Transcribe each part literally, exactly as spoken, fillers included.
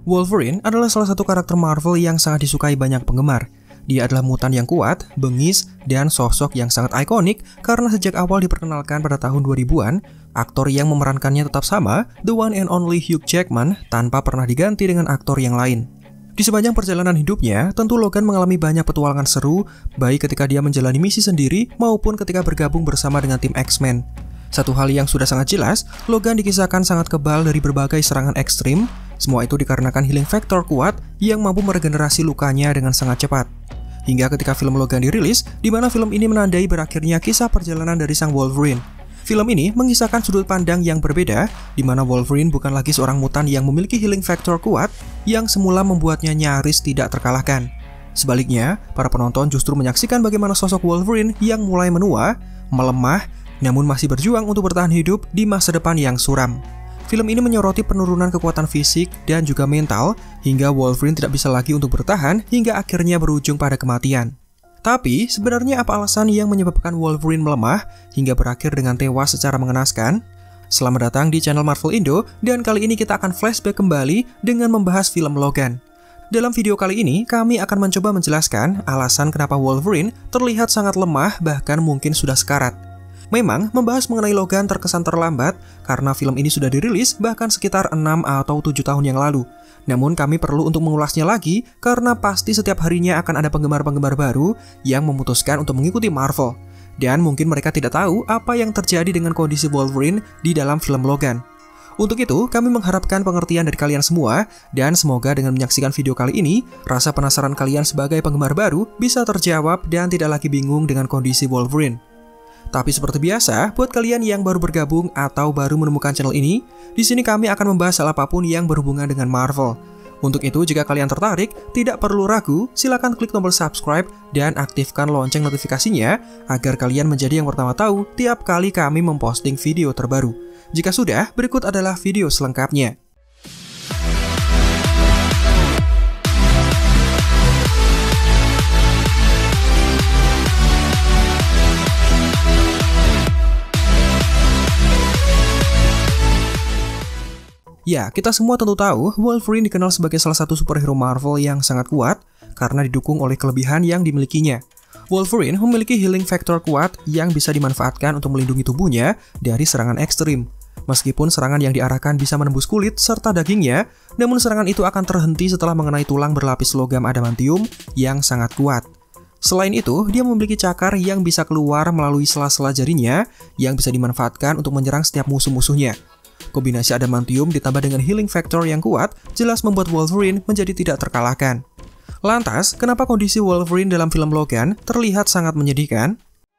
Wolverine adalah salah satu karakter Marvel yang sangat disukai banyak penggemar. Dia adalah mutan yang kuat, bengis, dan sosok yang sangat ikonik karena sejak awal diperkenalkan pada tahun dua ribuan, aktor yang memerankannya tetap sama, the one and only Hugh Jackman, tanpa pernah diganti dengan aktor yang lain. Di sepanjang perjalanan hidupnya, tentu Logan mengalami banyak petualangan seru, baik ketika dia menjalani misi sendiri maupun ketika bergabung bersama dengan tim X-Men. Satu hal yang sudah sangat jelas, Logan dikisahkan sangat kebal dari berbagai serangan ekstrim. Semua itu dikarenakan healing factor kuat yang mampu meregenerasi lukanya dengan sangat cepat. Hingga ketika film Logan dirilis, di mana film ini menandai berakhirnya kisah perjalanan dari sang Wolverine. Film ini mengisahkan sudut pandang yang berbeda, di mana Wolverine bukan lagi seorang mutan yang memiliki healing factor kuat yang semula membuatnya nyaris tidak terkalahkan. Sebaliknya, para penonton justru menyaksikan bagaimana sosok Wolverine yang mulai menua, melemah, namun masih berjuang untuk bertahan hidup di masa depan yang suram. Film ini menyoroti penurunan kekuatan fisik dan juga mental, hingga Wolverine tidak bisa lagi untuk bertahan hingga akhirnya berujung pada kematian. Tapi, sebenarnya apa alasan yang menyebabkan Wolverine melemah hingga berakhir dengan tewas secara mengenaskan? Selamat datang di channel Marvel Indo, dan kali ini kita akan flashback kembali dengan membahas film Logan. Dalam video kali ini, kami akan mencoba menjelaskan alasan kenapa Wolverine terlihat sangat lemah bahkan mungkin sudah sekarat. Memang, membahas mengenai Logan terkesan terlambat karena film ini sudah dirilis bahkan sekitar enam atau tujuh tahun yang lalu. Namun kami perlu untuk mengulasnya lagi karena pasti setiap harinya akan ada penggemar-penggemar baru yang memutuskan untuk mengikuti Marvel. Dan mungkin mereka tidak tahu apa yang terjadi dengan kondisi Wolverine di dalam film Logan. Untuk itu, kami mengharapkan pengertian dari kalian semua, dan semoga dengan menyaksikan video kali ini, rasa penasaran kalian sebagai penggemar baru bisa terjawab dan tidak lagi bingung dengan kondisi Wolverine. Tapi seperti biasa, buat kalian yang baru bergabung atau baru menemukan channel ini, di sini kami akan membahas hal apapun yang berhubungan dengan Marvel. Untuk itu, jika kalian tertarik, tidak perlu ragu, silakan klik tombol subscribe dan aktifkan lonceng notifikasinya agar kalian menjadi yang pertama tahu tiap kali kami memposting video terbaru. Jika sudah, berikut adalah video selengkapnya. Ya, kita semua tentu tahu Wolverine dikenal sebagai salah satu superhero Marvel yang sangat kuat karena didukung oleh kelebihan yang dimilikinya. Wolverine memiliki healing factor kuat yang bisa dimanfaatkan untuk melindungi tubuhnya dari serangan ekstrim. Meskipun serangan yang diarahkan bisa menembus kulit serta dagingnya, namun serangan itu akan terhenti setelah mengenai tulang berlapis logam adamantium yang sangat kuat. Selain itu, dia memiliki cakar yang bisa keluar melalui sela-sela jarinya yang bisa dimanfaatkan untuk menyerang setiap musuh-musuhnya. Kombinasi adamantium ditambah dengan healing factor yang kuat jelas membuat Wolverine menjadi tidak terkalahkan. Lantas, kenapa kondisi Wolverine dalam film Logan terlihat sangat menyedihkan?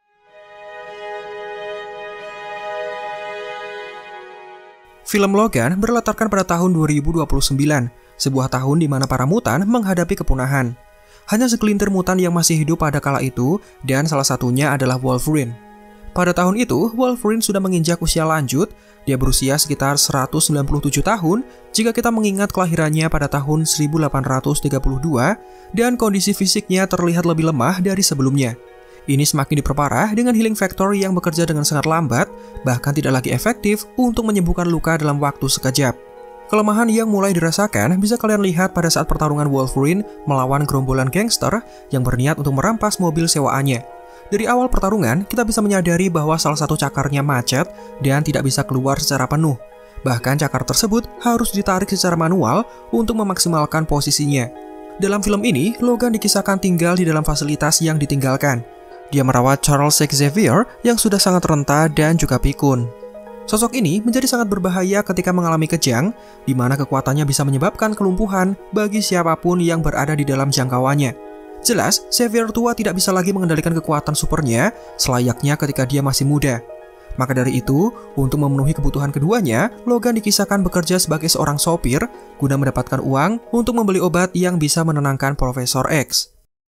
Film Logan berlatarkan pada tahun dua ribu dua puluh sembilan, sebuah tahun di mana para mutan menghadapi kepunahan. Hanya segelintir mutan yang masih hidup pada kala itu, dan salah satunya adalah Wolverine. Pada tahun itu, Wolverine sudah menginjak usia lanjut. Dia berusia sekitar seratus sembilan puluh tujuh tahun jika kita mengingat kelahirannya pada tahun seribu delapan ratus tiga puluh dua, dan kondisi fisiknya terlihat lebih lemah dari sebelumnya. Ini semakin diperparah dengan healing factor yang bekerja dengan sangat lambat, bahkan tidak lagi efektif untuk menyembuhkan luka dalam waktu sekejap. Kelemahan yang mulai dirasakan bisa kalian lihat pada saat pertarungan Wolverine melawan gerombolan gangster yang berniat untuk merampas mobil sewaannya. Dari awal pertarungan, kita bisa menyadari bahwa salah satu cakarnya macet dan tidak bisa keluar secara penuh. Bahkan cakar tersebut harus ditarik secara manual untuk memaksimalkan posisinya. Dalam film ini, Logan dikisahkan tinggal di dalam fasilitas yang ditinggalkan. Dia merawat Charles Xavier yang sudah sangat renta dan juga pikun. Sosok ini menjadi sangat berbahaya ketika mengalami kejang, di mana kekuatannya bisa menyebabkan kelumpuhan bagi siapapun yang berada di dalam jangkauannya. Jelas, Xavier tua tidak bisa lagi mengendalikan kekuatan supernya selayaknya ketika dia masih muda. Maka dari itu, untuk memenuhi kebutuhan keduanya, Logan dikisahkan bekerja sebagai seorang sopir guna mendapatkan uang untuk membeli obat yang bisa menenangkan Profesor X.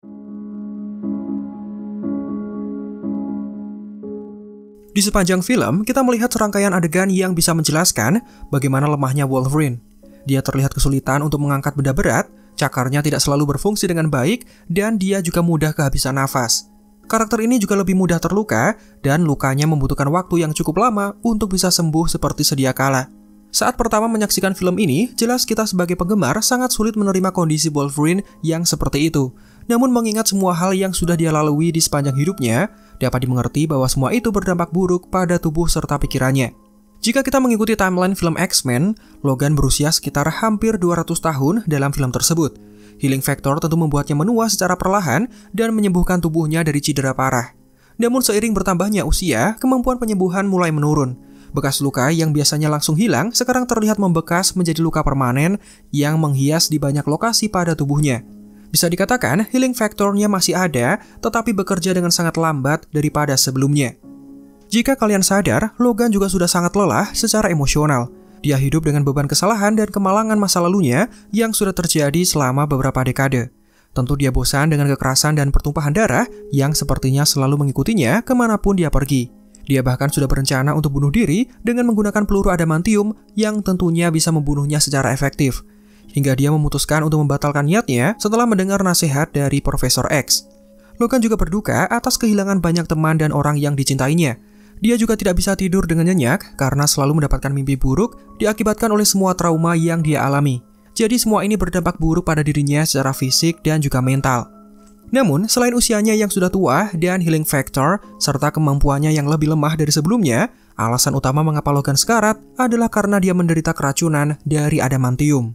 Di sepanjang film, kita melihat serangkaian adegan yang bisa menjelaskan bagaimana lemahnya Wolverine. Dia terlihat kesulitan untuk mengangkat benda berat, cakarnya tidak selalu berfungsi dengan baik, dan dia juga mudah kehabisan nafas. Karakter ini juga lebih mudah terluka, dan lukanya membutuhkan waktu yang cukup lama untuk bisa sembuh seperti sedia kala. Saat pertama menyaksikan film ini, jelas kita sebagai penggemar sangat sulit menerima kondisi Wolverine yang seperti itu. Namun mengingat semua hal yang sudah dia lalui di sepanjang hidupnya, dapat dimengerti bahwa semua itu berdampak buruk pada tubuh serta pikirannya. Jika kita mengikuti timeline film X-Men, Logan berusia sekitar hampir dua ratus tahun dalam film tersebut. Healing Factor tentu membuatnya menua secara perlahan dan menyembuhkan tubuhnya dari cedera parah. Namun seiring bertambahnya usia, kemampuan penyembuhan mulai menurun. Bekas luka yang biasanya langsung hilang sekarang terlihat membekas menjadi luka permanen yang menghias di banyak lokasi pada tubuhnya. Bisa dikatakan healing factor-nya masih ada, tetapi bekerja dengan sangat lambat daripada sebelumnya. Jika kalian sadar, Logan juga sudah sangat lelah secara emosional. Dia hidup dengan beban kesalahan dan kemalangan masa lalunya yang sudah terjadi selama beberapa dekade. Tentu dia bosan dengan kekerasan dan pertumpahan darah yang sepertinya selalu mengikutinya kemanapun dia pergi. Dia bahkan sudah berencana untuk bunuh diri dengan menggunakan peluru adamantium yang tentunya bisa membunuhnya secara efektif. Hingga dia memutuskan untuk membatalkan niatnya setelah mendengar nasihat dari Profesor X. Logan juga berduka atas kehilangan banyak teman dan orang yang dicintainya. Dia juga tidak bisa tidur dengan nyenyak karena selalu mendapatkan mimpi buruk diakibatkan oleh semua trauma yang dia alami. Jadi semua ini berdampak buruk pada dirinya secara fisik dan juga mental. Namun, selain usianya yang sudah tua dan healing factor, serta kemampuannya yang lebih lemah dari sebelumnya, alasan utama mengapa Logan sekarat adalah karena dia menderita keracunan dari adamantium.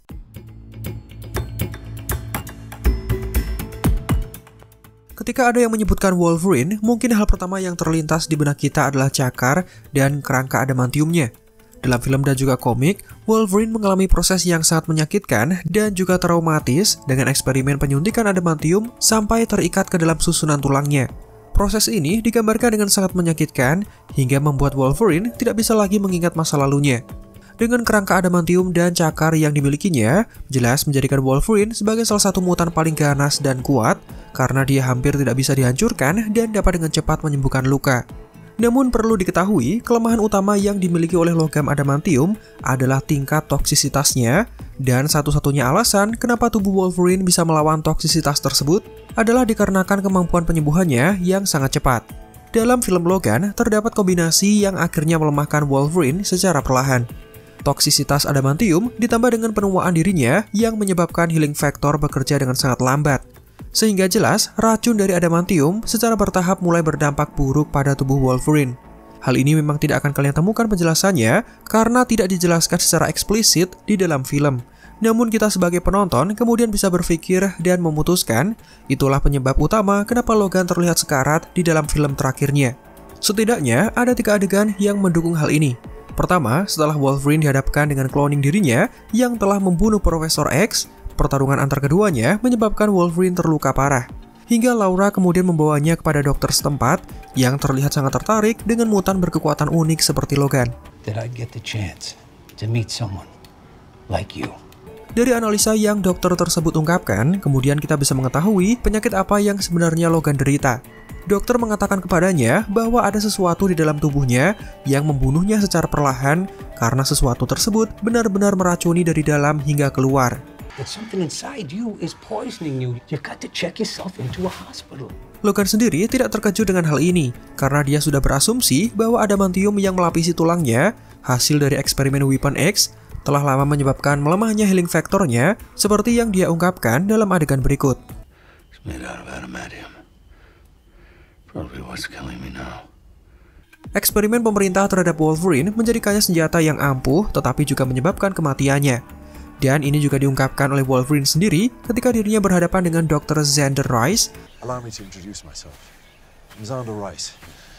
Ketika ada yang menyebutkan Wolverine, mungkin hal pertama yang terlintas di benak kita adalah cakar dan kerangka adamantiumnya. Dalam film dan juga komik, Wolverine mengalami proses yang sangat menyakitkan dan juga traumatis dengan eksperimen penyuntikan adamantium sampai terikat ke dalam susunan tulangnya. Proses ini digambarkan dengan sangat menyakitkan hingga membuat Wolverine tidak bisa lagi mengingat masa lalunya. Dengan kerangka adamantium dan cakar yang dimilikinya, jelas menjadikan Wolverine sebagai salah satu mutan paling ganas dan kuat karena dia hampir tidak bisa dihancurkan dan dapat dengan cepat menyembuhkan luka. Namun perlu diketahui, kelemahan utama yang dimiliki oleh logam adamantium adalah tingkat toksisitasnya, dan satu-satunya alasan kenapa tubuh Wolverine bisa melawan toksisitas tersebut adalah dikarenakan kemampuan penyembuhannya yang sangat cepat. Dalam film Logan, terdapat kombinasi yang akhirnya melemahkan Wolverine secara perlahan. Toksisitas adamantium ditambah dengan penuaan dirinya yang menyebabkan healing factor bekerja dengan sangat lambat. Sehingga jelas, racun dari adamantium secara bertahap mulai berdampak buruk pada tubuh Wolverine. Hal ini memang tidak akan kalian temukan penjelasannya karena tidak dijelaskan secara eksplisit di dalam film. Namun kita sebagai penonton kemudian bisa berpikir dan memutuskan itulah penyebab utama kenapa Logan terlihat sekarat di dalam film terakhirnya. Setidaknya ada tiga adegan yang mendukung hal ini. Pertama, setelah Wolverine dihadapkan dengan cloning dirinya yang telah membunuh Profesor X, pertarungan antar keduanya menyebabkan Wolverine terluka parah. Hingga Laura kemudian membawanya kepada dokter setempat yang terlihat sangat tertarik dengan mutan berkekuatan unik seperti Logan. Did I get the chance to meet someone like you? Dari analisa yang dokter tersebut ungkapkan, kemudian kita bisa mengetahui penyakit apa yang sebenarnya Logan derita. Dokter mengatakan kepadanya bahwa ada sesuatu di dalam tubuhnya yang membunuhnya secara perlahan karena sesuatu tersebut benar-benar meracuni dari dalam hingga keluar. Something inside you is poisoning you. You got to check yourself into a hospital. Logan sendiri tidak terkejut dengan hal ini karena dia sudah berasumsi bahwa adamantium yang melapisi tulangnya, hasil dari eksperimen Weapon X, telah lama menyebabkan melemahnya healing factornya seperti yang dia ungkapkan dalam adegan berikut. It's made out of adamantium. Probably what's killing me now. Eksperimen pemerintah terhadap Wolverine menjadikannya senjata yang ampuh tetapi juga menyebabkan kematiannya. Dan ini juga diungkapkan oleh Wolverine sendiri ketika dirinya berhadapan dengan dokter Xander Rice. Allow me to introduce myself. I'm Xander Rice.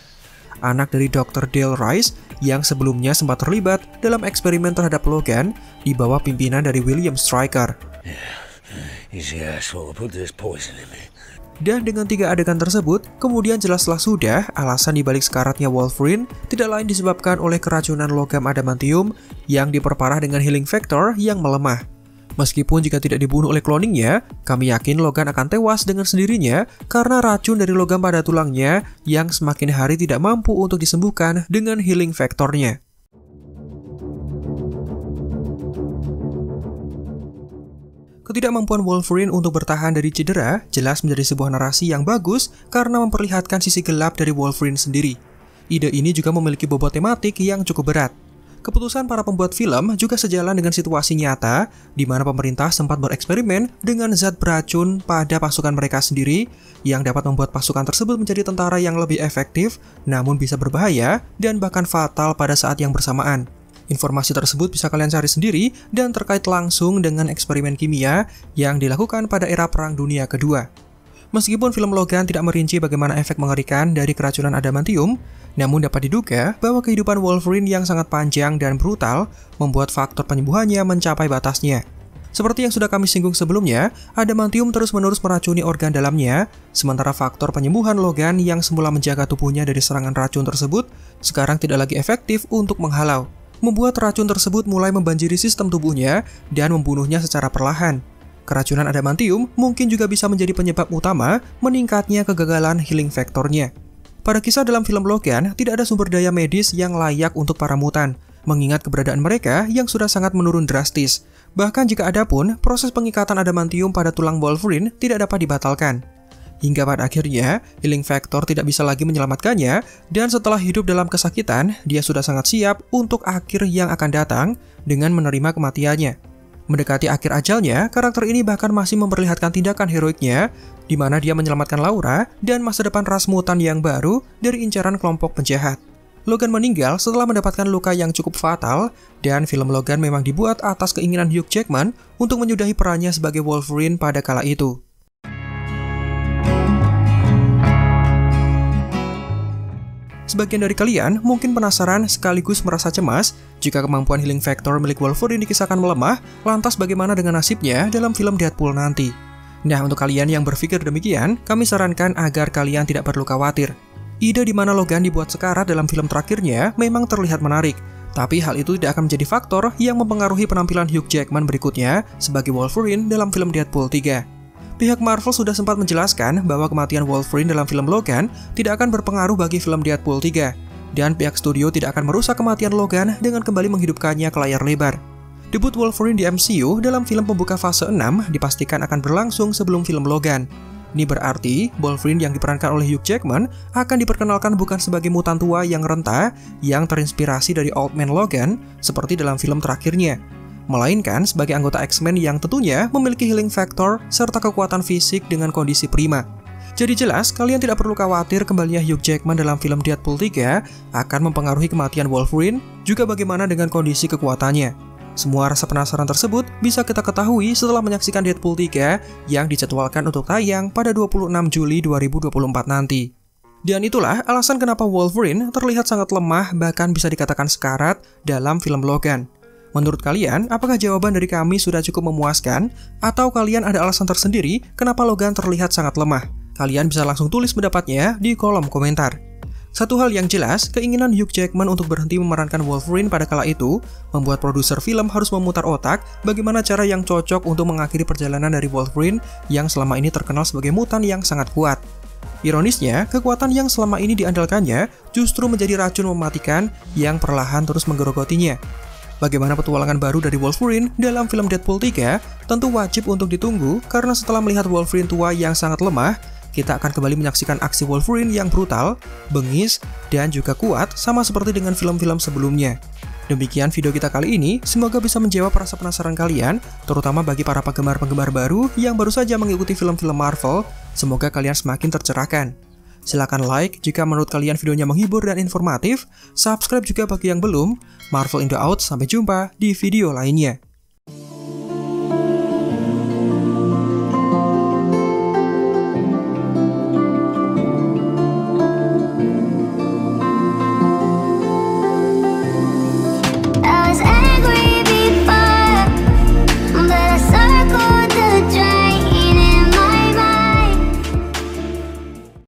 Anak dari dokter Dale Rice yang sebelumnya sempat terlibat dalam eksperimen terhadap Logan di bawah pimpinan dari William Stryker. Yeah, he's the asshole who put this poison in me. Dan dengan tiga adegan tersebut, kemudian jelaslah sudah alasan dibalik sekaratnya Wolverine tidak lain disebabkan oleh keracunan logam adamantium yang diperparah dengan healing factor yang melemah. Meskipun jika tidak dibunuh oleh cloningnya, kami yakin Logan akan tewas dengan sendirinya karena racun dari logam pada tulangnya yang semakin hari tidak mampu untuk disembuhkan dengan healing factornya. Ketidakmampuan Wolverine untuk bertahan dari cedera jelas menjadi sebuah narasi yang bagus karena memperlihatkan sisi gelap dari Wolverine sendiri. Ide ini juga memiliki bobot tematik yang cukup berat. Keputusan para pembuat film juga sejalan dengan situasi nyata, di mana pemerintah sempat bereksperimen dengan zat beracun pada pasukan mereka sendiri, yang dapat membuat pasukan tersebut menjadi tentara yang lebih efektif, namun bisa berbahaya dan bahkan fatal pada saat yang bersamaan. Informasi tersebut bisa kalian cari sendiri dan terkait langsung dengan eksperimen kimia yang dilakukan pada era Perang Dunia Kedua. Meskipun film Logan tidak merinci bagaimana efek mengerikan dari keracunan adamantium, namun dapat diduga bahwa kehidupan Wolverine yang sangat panjang dan brutal membuat faktor penyembuhannya mencapai batasnya. Seperti yang sudah kami singgung sebelumnya, adamantium terus-menerus meracuni organ dalamnya, sementara faktor penyembuhan Logan yang semula menjaga tubuhnya dari serangan racun tersebut, sekarang tidak lagi efektif untuk menghalau, membuat racun tersebut mulai membanjiri sistem tubuhnya dan membunuhnya secara perlahan. Keracunan adamantium mungkin juga bisa menjadi penyebab utama meningkatnya kegagalan healing factornya. Pada kisah dalam film Logan, tidak ada sumber daya medis yang layak untuk para mutan, mengingat keberadaan mereka yang sudah sangat menurun drastis. Bahkan jika ada pun, proses pengikatan adamantium pada tulang Wolverine tidak dapat dibatalkan. Hingga pada akhirnya, healing factor tidak bisa lagi menyelamatkannya, dan setelah hidup dalam kesakitan, dia sudah sangat siap untuk akhir yang akan datang dengan menerima kematiannya. Mendekati akhir ajalnya, karakter ini bahkan masih memperlihatkan tindakan heroiknya, di mana dia menyelamatkan Laura dan masa depan ras mutan yang baru dari incaran kelompok penjahat. Logan meninggal setelah mendapatkan luka yang cukup fatal, dan film Logan memang dibuat atas keinginan Hugh Jackman untuk menyudahi perannya sebagai Wolverine pada kala itu. Sebagian dari kalian mungkin penasaran sekaligus merasa cemas jika kemampuan healing factor milik Wolverine dikisahkan melemah, lantas bagaimana dengan nasibnya dalam film Deadpool nanti? Nah, untuk kalian yang berpikir demikian, kami sarankan agar kalian tidak perlu khawatir. Ide di mana Logan dibuat sekarat dalam film terakhirnya memang terlihat menarik, tapi hal itu tidak akan menjadi faktor yang mempengaruhi penampilan Hugh Jackman berikutnya sebagai Wolverine dalam film Deadpool tiga. Pihak Marvel sudah sempat menjelaskan bahwa kematian Wolverine dalam film Logan tidak akan berpengaruh bagi film Deadpool tiga, dan pihak studio tidak akan merusak kematian Logan dengan kembali menghidupkannya ke layar lebar. Debut Wolverine di M C U dalam film pembuka fase enam dipastikan akan berlangsung sebelum film Logan. Ini berarti Wolverine yang diperankan oleh Hugh Jackman akan diperkenalkan bukan sebagai mutan tua yang renta yang terinspirasi dari Old Man Logan seperti dalam film terakhirnya, melainkan sebagai anggota X-Men yang tentunya memiliki healing factor serta kekuatan fisik dengan kondisi prima. Jadi jelas, kalian tidak perlu khawatir kembalinya Hugh Jackman dalam film Deadpool tiga akan mempengaruhi kematian Wolverine, juga bagaimana dengan kondisi kekuatannya. Semua rasa penasaran tersebut bisa kita ketahui setelah menyaksikan Deadpool tiga yang dijadwalkan untuk tayang pada dua puluh enam Juli dua ribu dua puluh empat nanti. Dan itulah alasan kenapa Wolverine terlihat sangat lemah, bahkan bisa dikatakan sekarat dalam film Logan. Menurut kalian, apakah jawaban dari kami sudah cukup memuaskan? Atau kalian ada alasan tersendiri kenapa Logan terlihat sangat lemah? Kalian bisa langsung tulis pendapatnya di kolom komentar. Satu hal yang jelas, keinginan Hugh Jackman untuk berhenti memerankan Wolverine pada kala itu membuat produser film harus memutar otak bagaimana cara yang cocok untuk mengakhiri perjalanan dari Wolverine yang selama ini terkenal sebagai mutan yang sangat kuat. Ironisnya, kekuatan yang selama ini diandalkannya justru menjadi racun mematikan yang perlahan terus menggerogotinya. Bagaimana petualangan baru dari Wolverine dalam film Deadpool tiga tentu wajib untuk ditunggu, karena setelah melihat Wolverine tua yang sangat lemah, kita akan kembali menyaksikan aksi Wolverine yang brutal, bengis, dan juga kuat sama seperti dengan film-film sebelumnya. Demikian video kita kali ini, semoga bisa menjawab rasa penasaran kalian, terutama bagi para penggemar-penggemar baru yang baru saja mengikuti film-film Marvel. Semoga kalian semakin tercerahkan. Silahkan like jika menurut kalian videonya menghibur dan informatif, subscribe juga bagi yang belum. Marvel Indo out, sampai jumpa di video lainnya.